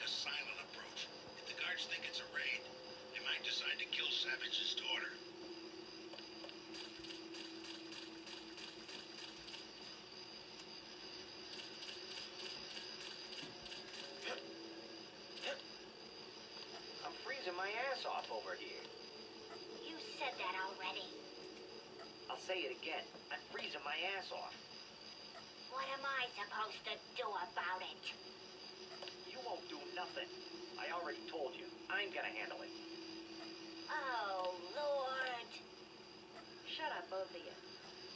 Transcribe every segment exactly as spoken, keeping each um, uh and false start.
a silent approach. If the guards think it's a raid, they might decide to kill Savage's daughter. I'm freezing my ass off over here. You said that already. I'll say it again. I'm freezing my ass off. What am I supposed to do about it? You won't do nothing. I already told you. I'm gonna handle it. Oh, Lord. Shut up, both of you.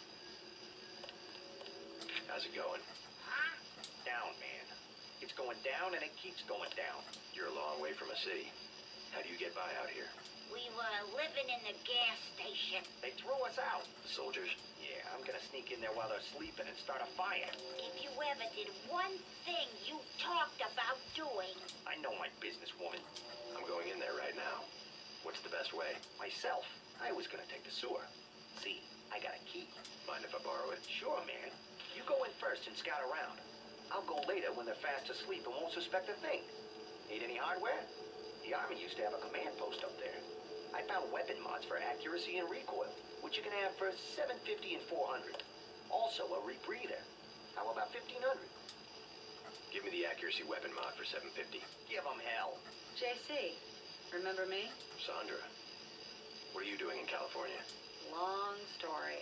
How's it going? Huh? Down, man. It's going down and it keeps going down. You're a long way from a city. How do you get by out here? We were living in the gas station. They threw us out. The soldiers? Yeah, I'm gonna sneak in there while they're sleeping and start a fire. If you ever did one thing you talked about doing. I know my business, woman. I'm going in there right now. What's the best way? Myself. I was gonna take the sewer. See, I got a key. Mind if I borrow it? Sure, man. You go in first and scout around. I'll go later when they're fast asleep and won't suspect a thing. Need any hardware? The Army used to have a command post up there. I found weapon mods for accuracy and recoil, which you can have for seven fifty and four hundred. Also a rebreather. How about fifteen hundred? Give me the accuracy weapon mod for seven fifty. Give 'em hell. J C, remember me? Sandra, what are you doing in California? Long story.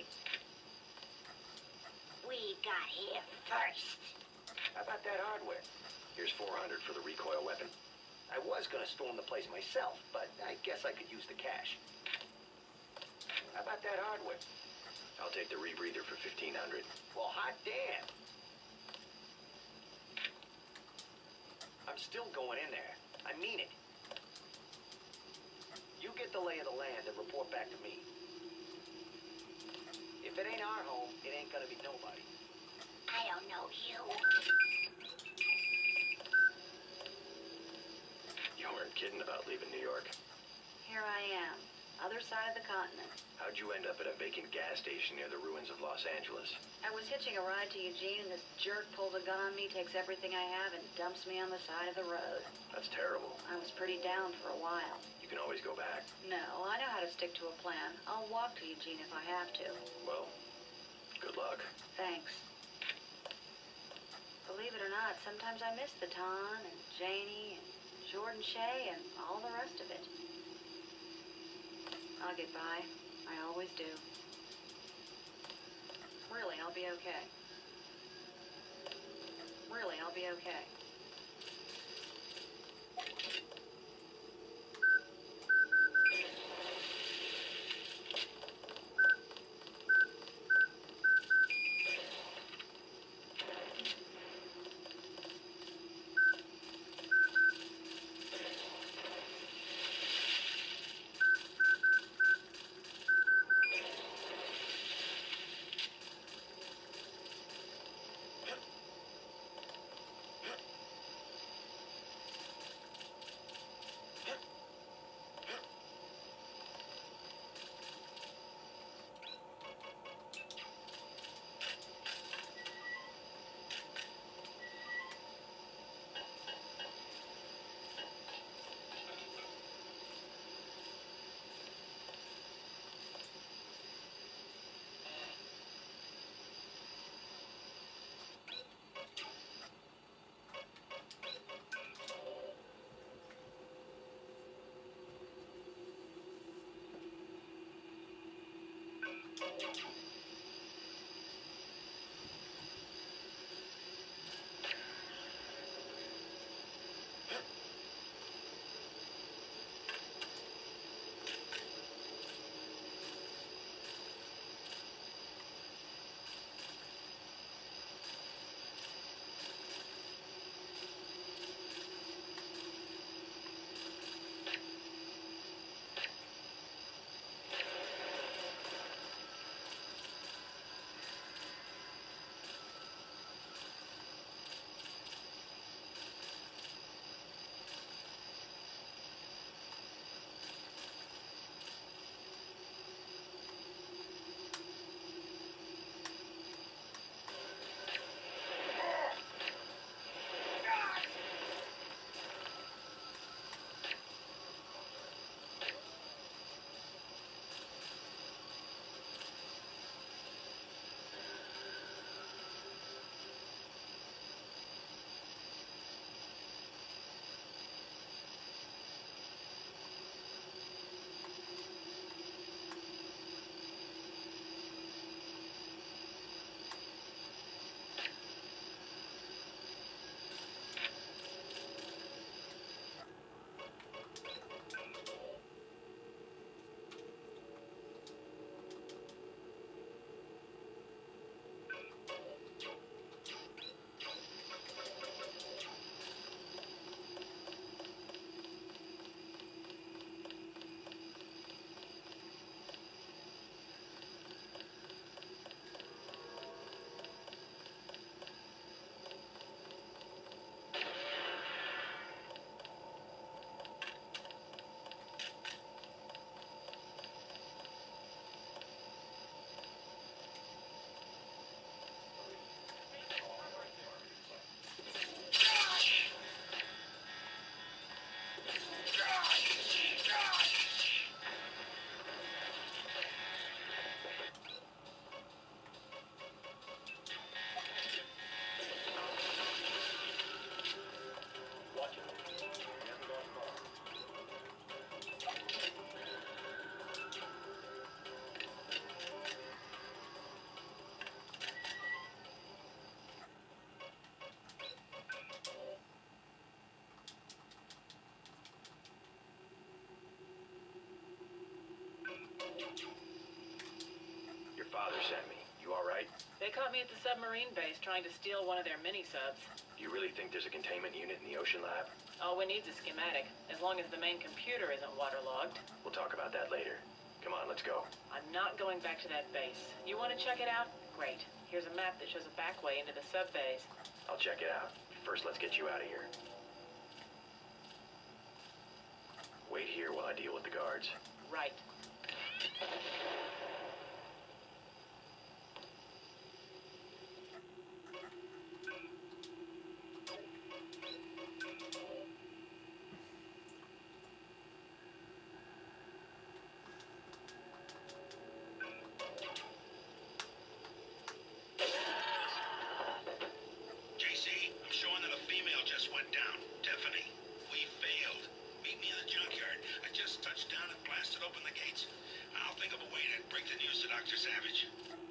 We got here first. How about that hardware? Here's four hundred for the recoil weapon. I was gonna storm the place myself, but I guess I could use the cash. How about that hardware? I'll take the rebreather for fifteen hundred. Well, hot damn. I'm still going in there. I mean it. You get the lay of the land and report back to me. If it ain't our home, it ain't gonna be nobody. I don't know you. You weren't kidding about leaving New York. Here I am, other side of the continent. How'd you end up at a vacant gas station near the ruins of Los Angeles? I was hitching a ride to Eugene, and this jerk pulls a gun on me, takes everything I have, and dumps me on the side of the road. That's terrible. I was pretty down for a while. You can always go back. No, I know how to stick to a plan. I'll walk to Eugene if I have to. Well, good luck. Thanks. Believe it or not, sometimes I miss the Ton and Janie and Jordan Shea and all the rest of it. I'll get by. I always do. Really, I'll be okay. Really, I'll be okay. caught me at the submarine base trying to steal one of their mini-subs. You really think there's a containment unit in the ocean lab? All we need's a schematic, as long as the main computer isn't waterlogged. We'll talk about that later. Come on, let's go. I'm not going back to that base. You want to check it out? Great. Here's a map that shows a back way into the sub bays. I'll check it out. First, let's get you out of here. Wait here while I deal with the guards. Right. J C, I'm showing that a female just went down. Tiffany. We failed. Meet me in the junkyard. I just touched down and blasted open the gates. I'll think of a way to break the news to Doctor Savage.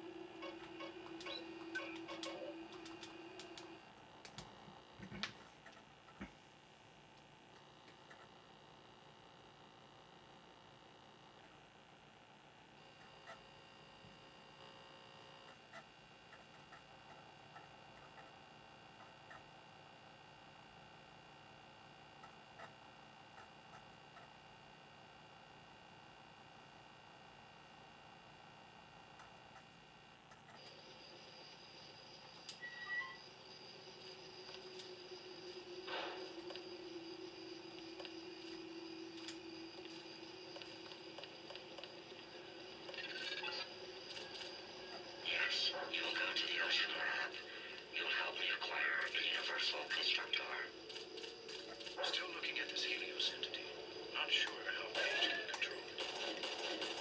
Yes, you'll go to the ocean lab. You'll help me acquire the universal constructor. Still looking at this Helios entity. Not sure how Page can control it.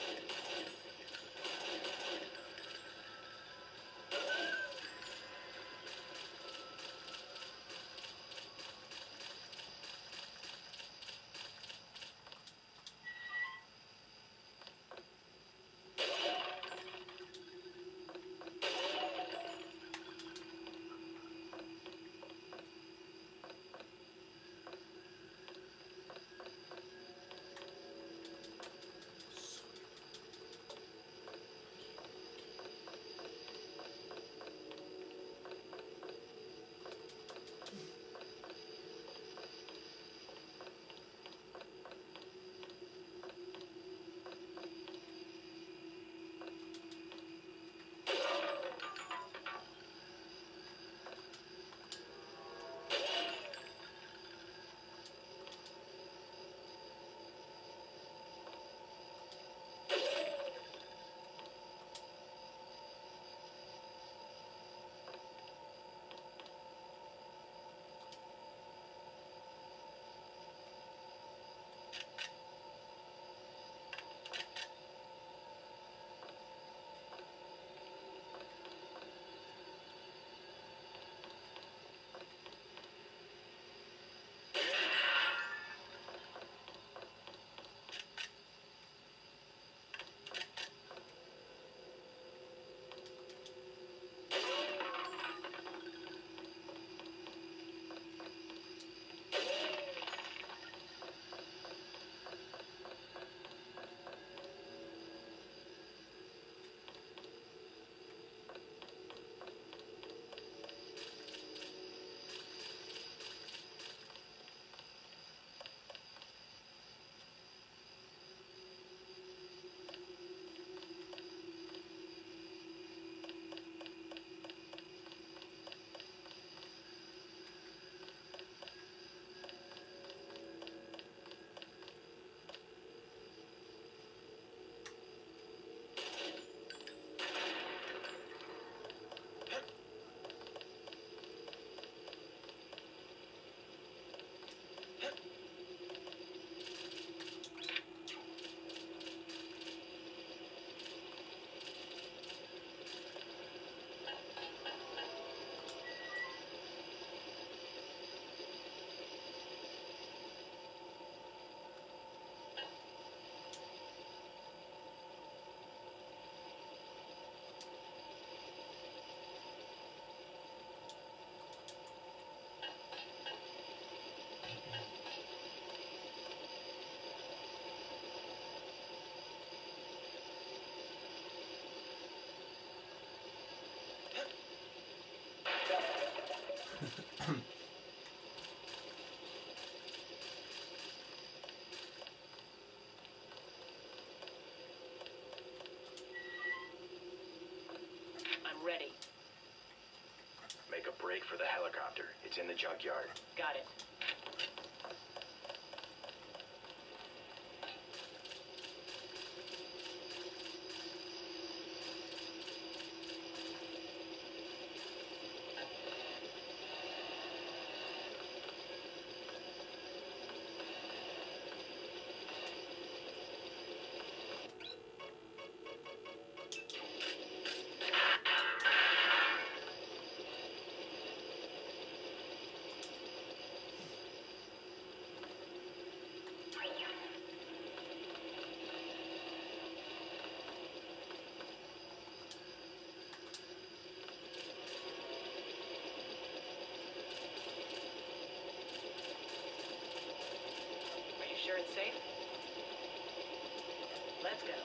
I'm ready. Make a break for the helicopter. It's in the junkyard. Got it. Sure it's safe? Let's go.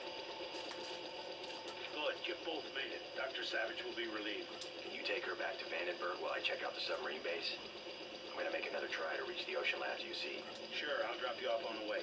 Good, you both made it. Doctor Savage will be relieved. Can you take her back to Vandenberg while I check out the submarine base? I'm gonna make another try to reach the Ocean Labs U C. Sure, I'll drop you off on the way.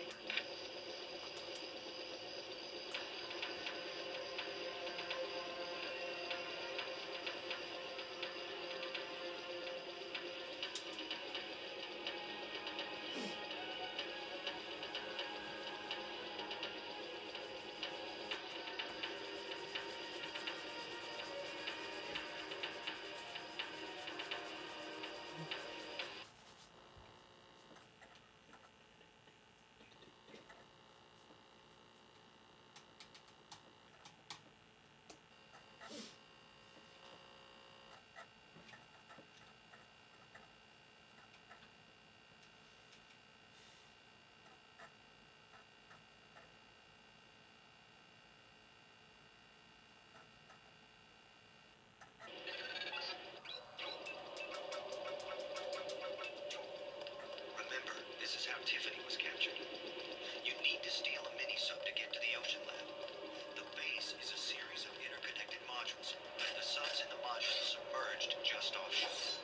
Tiffany was captured. You need to steal a mini-sub to get to the Ocean Lab. The base is a series of interconnected modules. The subs in the modules submerged just offshore.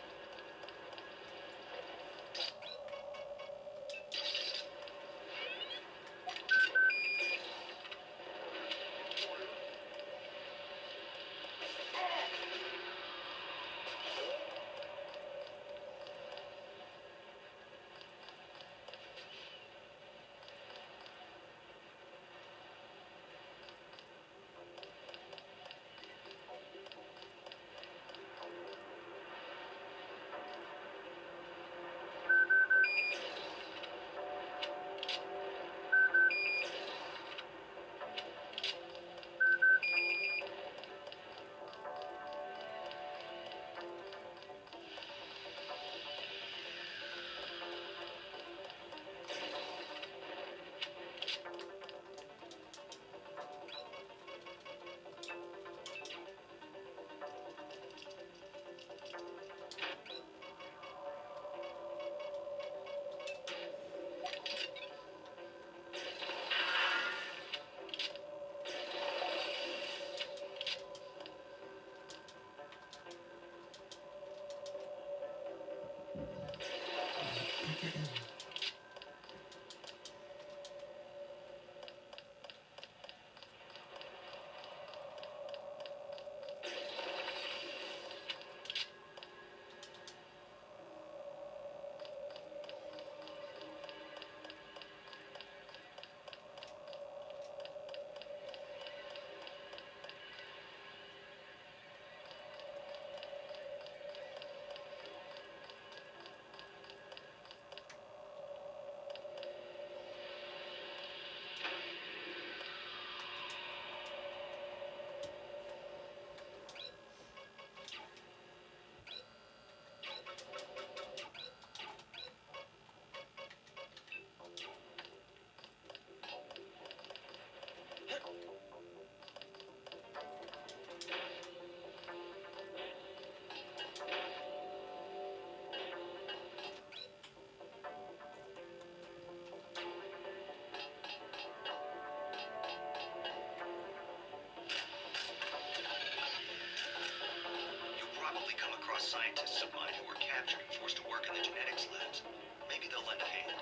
Scientists of mine who were captured and forced to work in the genetics labs. Maybe they'll lend a hand.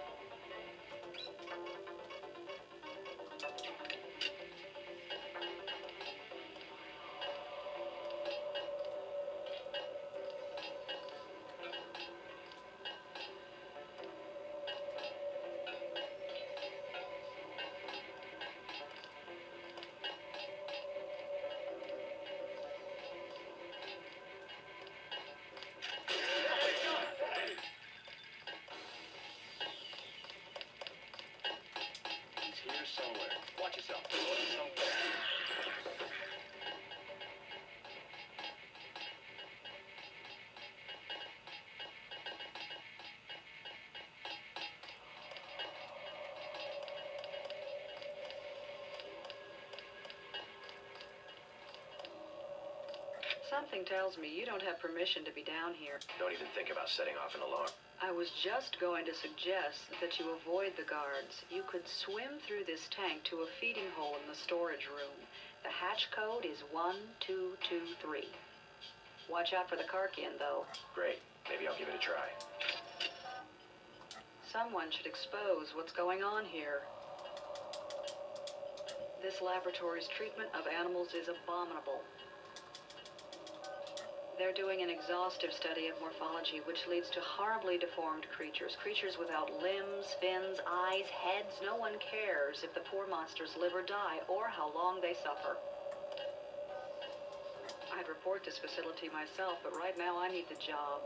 Here somewhere. Watch yourself. Something tells me you don't have permission to be down here. Don't even think about setting off an alarm. I was just going to suggest that you avoid the guards. You could swim through this tank to a feeding hole in the storage room. The hatch code is one two two three. Watch out for the Karkian, though. Great. Maybe I'll give it a try. Someone should expose what's going on here. This laboratory's treatment of animals is abominable. They're doing an exhaustive study of morphology, which leads to horribly deformed creatures. Creatures without limbs, fins, eyes, heads. No one cares if the poor monsters live or die, or how long they suffer. I'd report this facility myself, but right now I need the job.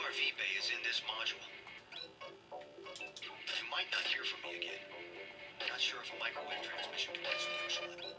R V bay is in this module. You might not hear from me again. Not sure if a microwave transmission can reach the ocean level.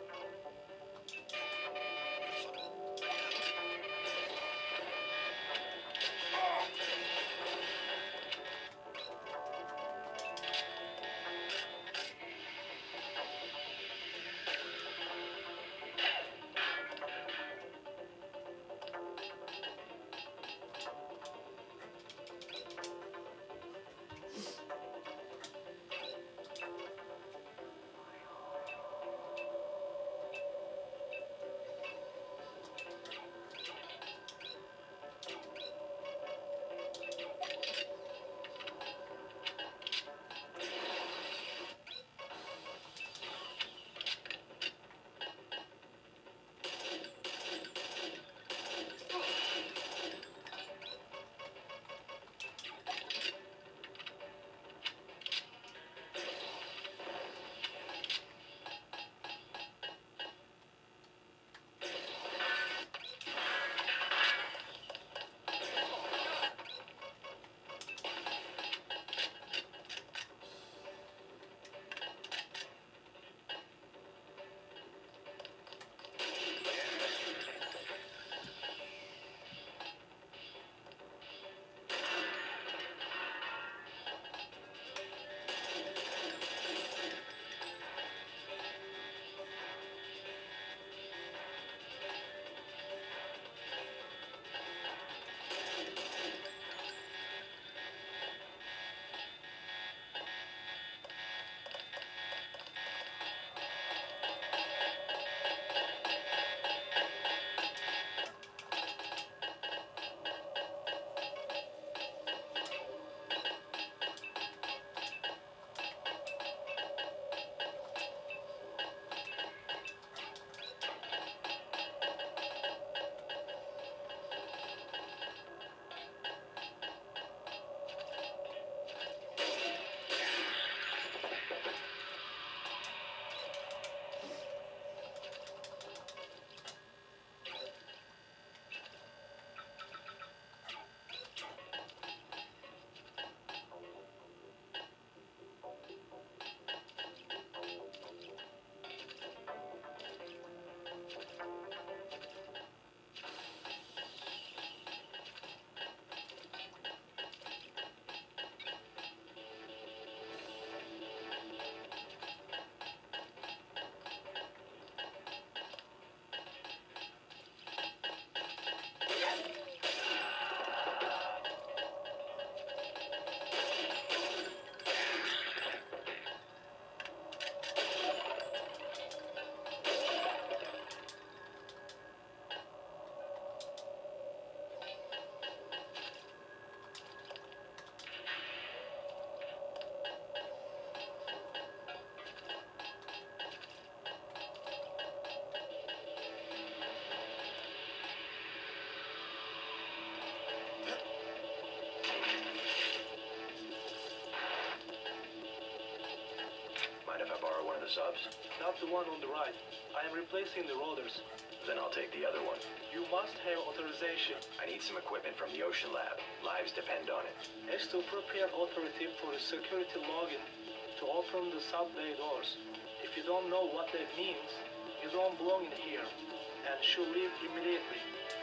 subs? Not the one on the right. I am replacing the rollers. Then I'll take the other one. You must have authorization. I need some equipment from the Ocean Lab. Lives depend on it. As the appropriate authority for the security login to open the sub-bay doors. If you don't know what that means, you don't belong in here and should leave immediately.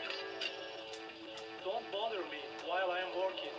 Don't bother me while I am working.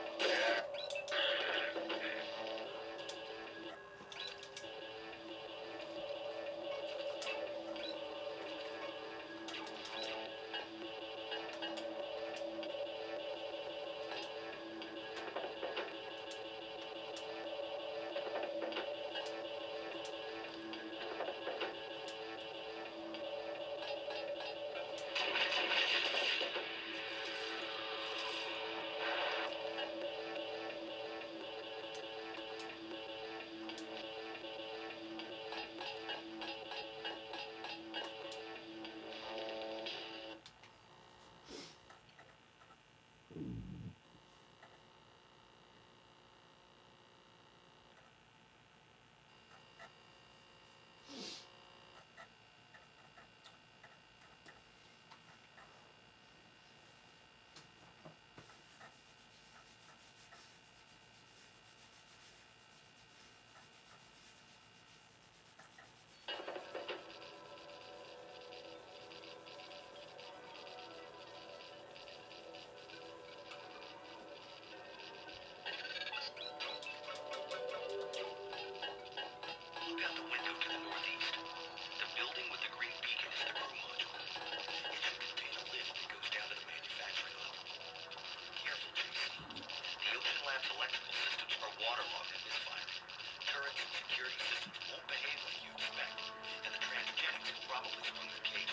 probably from the gate.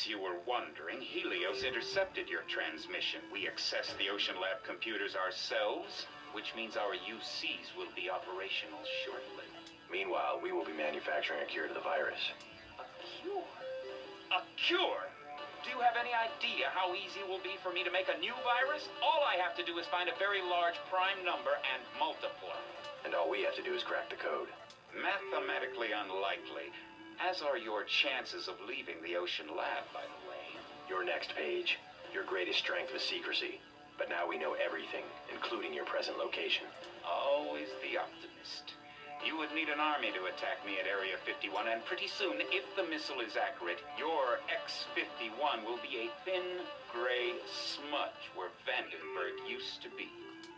case you were wondering, Helios intercepted your transmission. We accessed the Ocean Lab computers ourselves, which means our U Cs will be operational shortly. Meanwhile, we will be manufacturing a cure to the virus. A cure? A cure? Do you have any idea how easy it will be for me to make a new virus? All I have to do is find a very large prime number and multiply. And all we have to do is crack the code. Mathematically unlikely, as are your chances of leaving the Ocean Lab, by the way. Your next page. Your greatest strength was secrecy. But now we know everything, including your present location. Always the optimist. You would need an army to attack me at Area fifty-one, and pretty soon, if the missile is accurate, your X fifty-one will be a thin, gray smudge where Vandenberg used to be.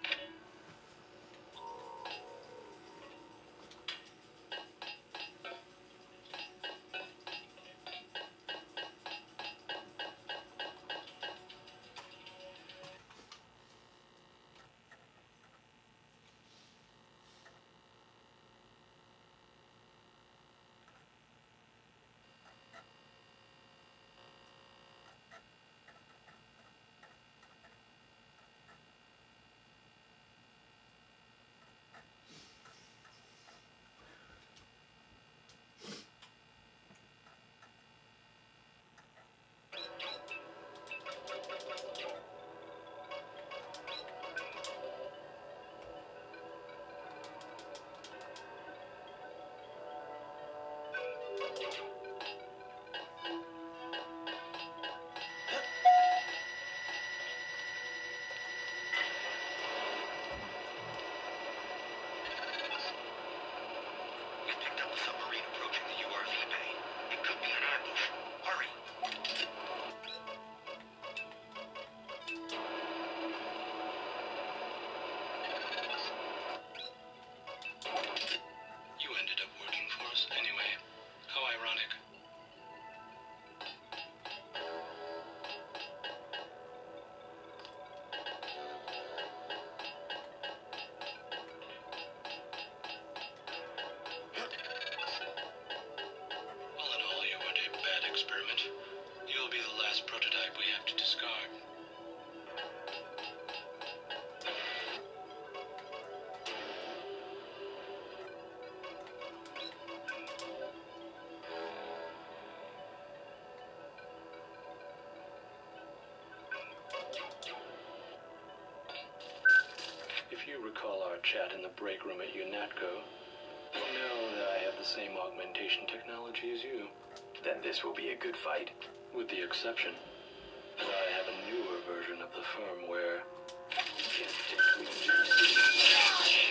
If you recall our chat in the break room at UNATCO, you know that I have the same augmentation technology as you. Then this will be a good fight. With the exception that I have a newer version of the firmware. Can't take me to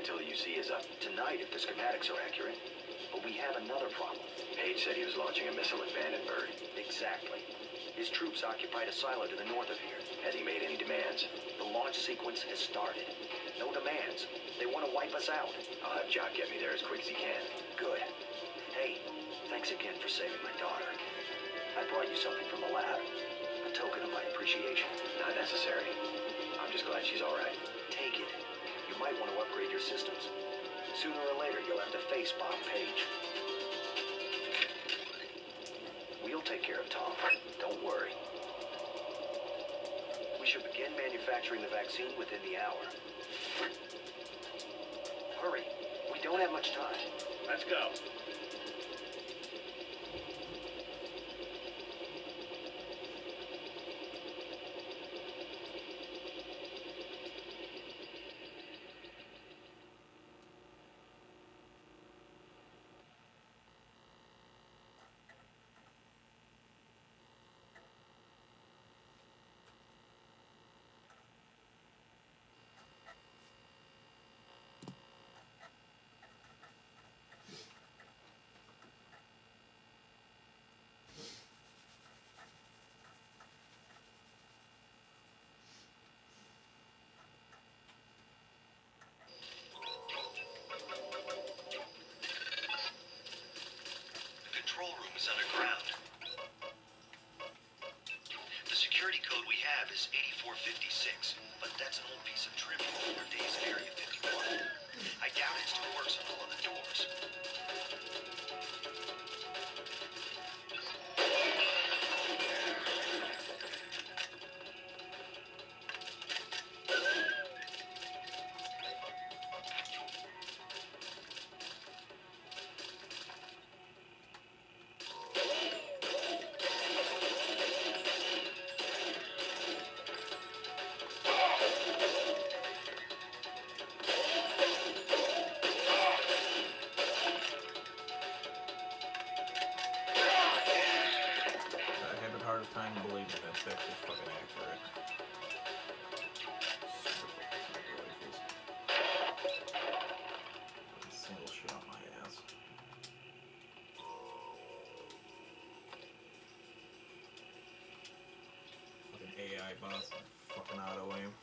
until the U C is up. Tonight, if the schematics are accurate. But we have another problem. Page said he was launching a missile at Vandenberg. Exactly. His troops occupied a silo to the north of here. Has he made any demands? The launch sequence has started. No demands. They want to wipe us out. I'll have Jock get me there as quick as he can. Good. Hey, thanks again for saving my daughter. I brought you something from the lab. A token of my appreciation. Not necessary. I'm just glad she's all right. Take it. You might want to upgrade your systems. Sooner or later, you'll have to face Bob Page. We'll take care of Tom. Don't worry. We should begin manufacturing the vaccine within the hour. Hurry. We don't have much time. Let's go. Control room is underground. The security code we have is eighty-four fifty-six, but that's an old piece of trivia from your days at Area fifty-one. I doubt it still works on all of the doors. Time believing that's actually fucking accurate. Single shot my ass. Fucking A I bots and fucking auto aim.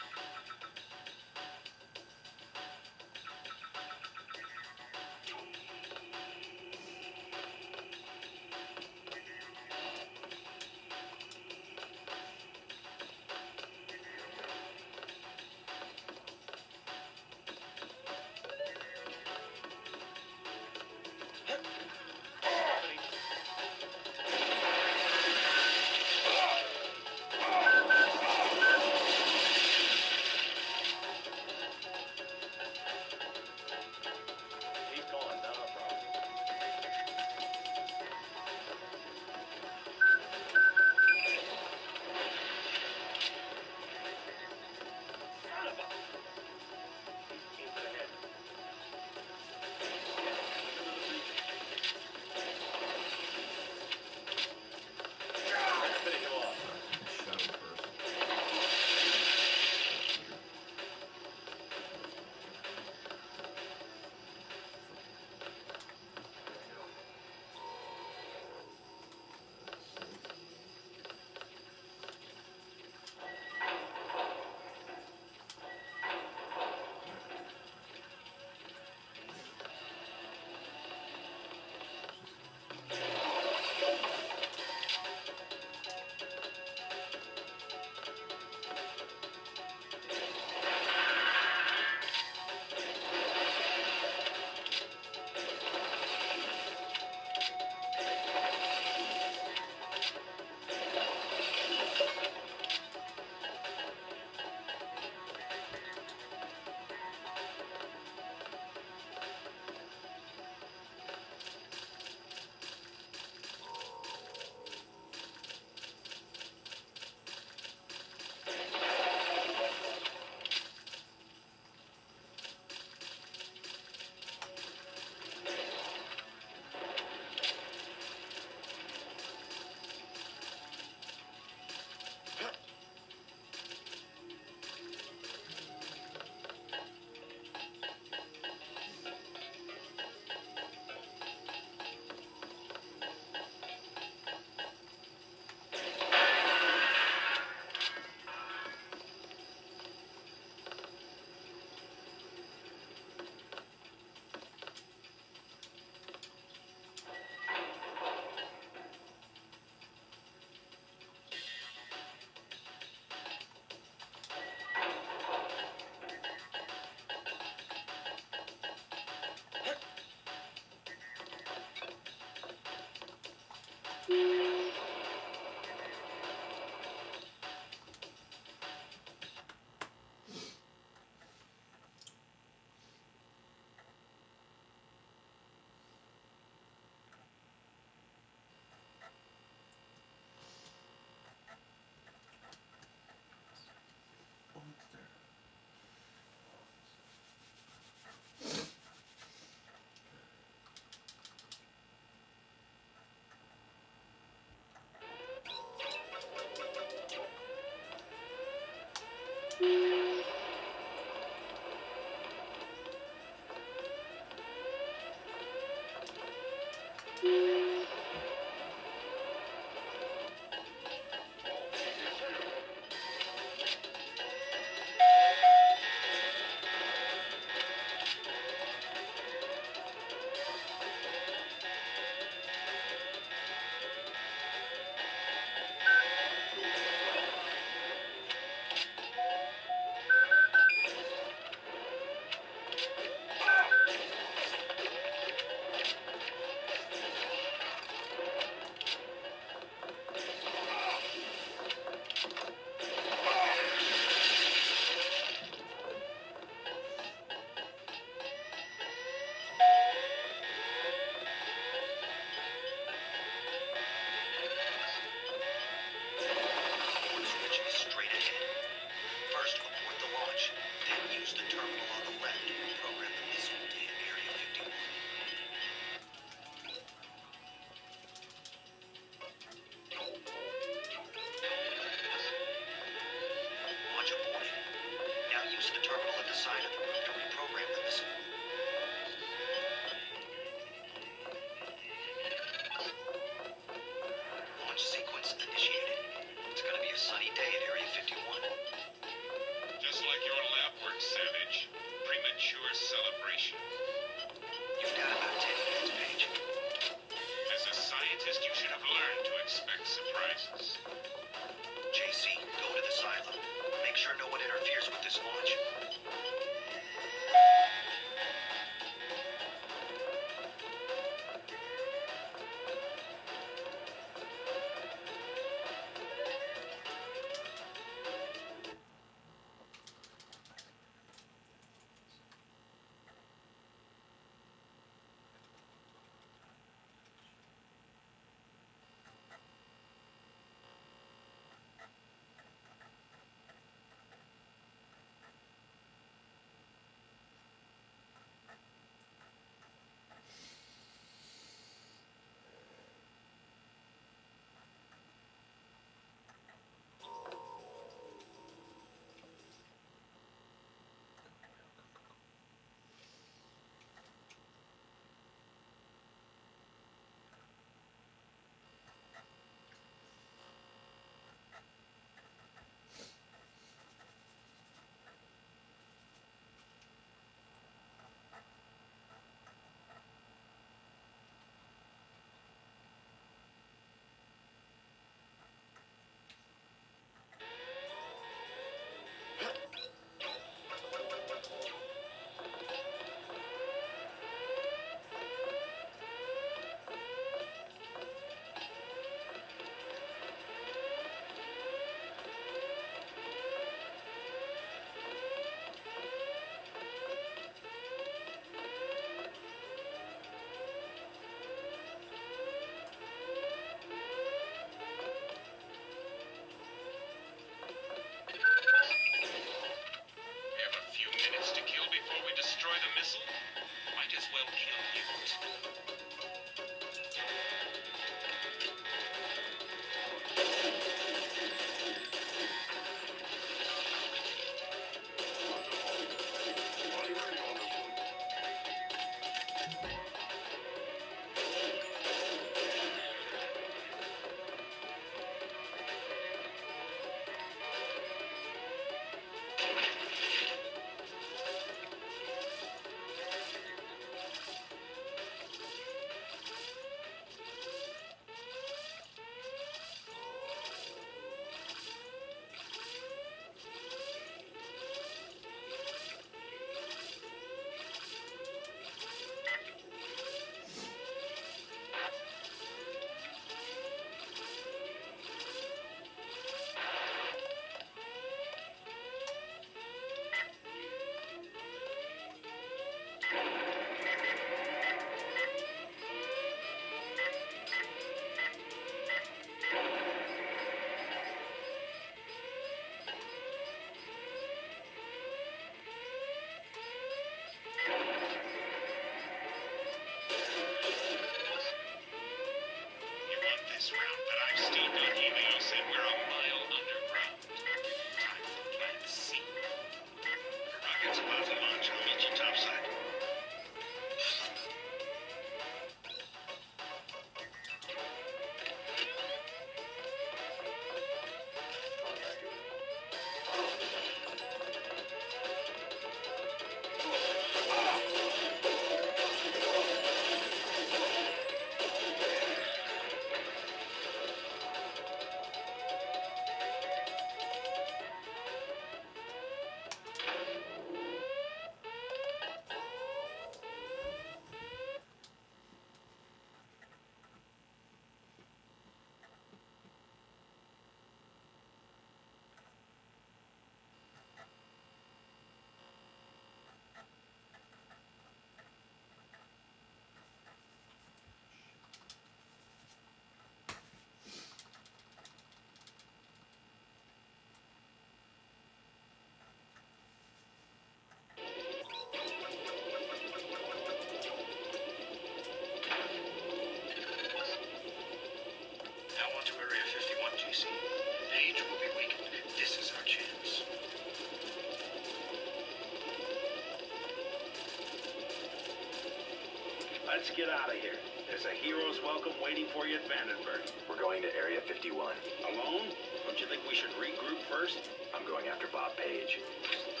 Let's get out of here. There's a hero's welcome waiting for you at Vandenberg. We're going to Area fifty-one. Alone? Don't you think we should regroup first? I'm going after Bob Page.